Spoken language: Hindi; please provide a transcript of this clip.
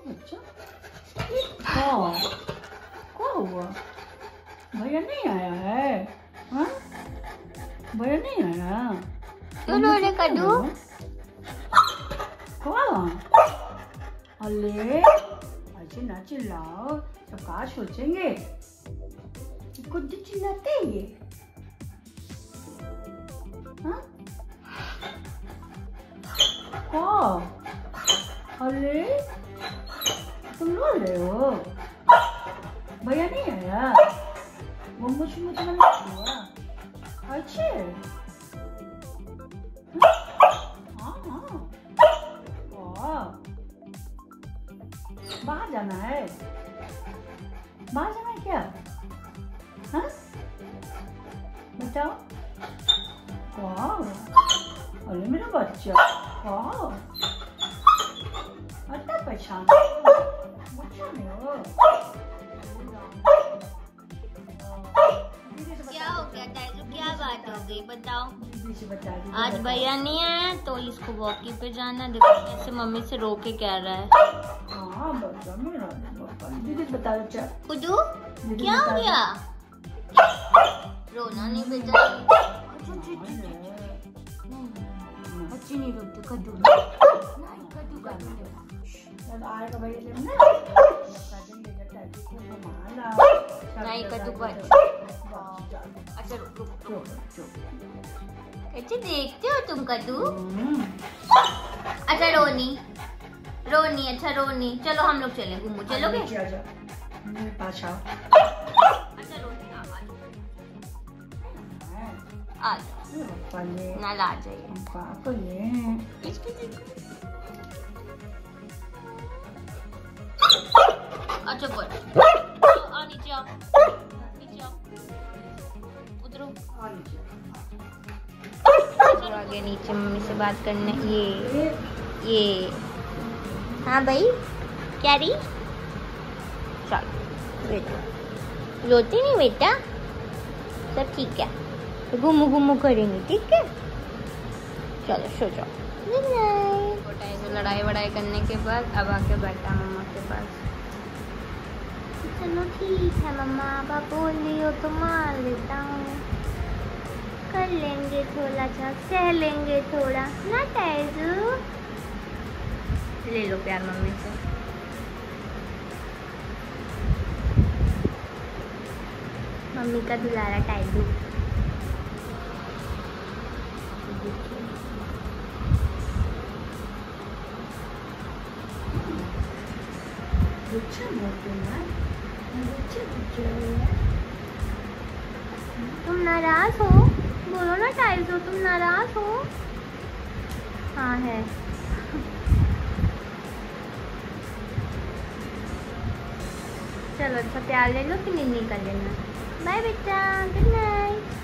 अच्छा क्या क्या हुआ? भैया नहीं आया है? हाँ भैया नहीं आया? क्यों रो रहे कद्दू? अरे ऐसे ना चिल्लाओ, सब कहा सोचेंगे। खुद चिल्लाते हैं ये। हाँ? अरे तुम रो रहे हो? भैया नहीं आया? वो मुझे हुआ? अच्छे बाहर जाना है? बाहर जाना है क्या? हाँ बताओ। वाह अरे मेरा बच्चा, वाह अच्छा पहचान बच्चा नहीं हो। क्या हो गया टाइजू, क्या बात हो गई बताओ? आज बता भैया नहीं आया तो इसको वॉकिंग पे जाना। देखो कैसे मम्मी से रो के कह रहा है। हाँ बच्चा मेरा दीदी बता बच्चा। कुदू क्या हो गया? रोना नहीं बेटा। बच्ची नहीं रोते कद्दू नहीं कद्दू कद्दू आएगा भैया नहीं कद्दू बच। अच्छा रुक रुक रुक। कैसे देखते हो तुम कद्दू? अच्छा रोनी रोनी, अच्छा रोनी, चलो हम लोग चलें घूमो, चलोगे? मेरे पास आओ। अच्छा रोनी आ जाओ ना, ला जाइए। अच्छा बोल आ नीचे आओ, नीचे आओ, उतरो आगे नीचे मम्मी से बात करने। ये हाँ भाई क्या रही? चलो बेटा रोती नहीं बेटा, सब ठीक है, घूमू घूमू करेंगे ठीक है। चलो सो जाओ, गुड नाइट। लड़ाई वड़ाई करने के बाद अब आके बैठा मम्मा के पास। चलो ठीक है मम्मा, आप बोल रही हो तो मार देता हूँ, कर लेंगे थोड़ा सा, सह लेंगे थोड़ा ना टाइजू। ले लो प्यार मम्मी से। मम्मी का दुलारा टाइजू। तुम नाराज हो? बोलो ना टाइजू, तुम नाराज हो? हाँ है। चलो अच्छा प्यार ले लो फिर नींद कर लेना। बाय बेटा, गुड नाइट।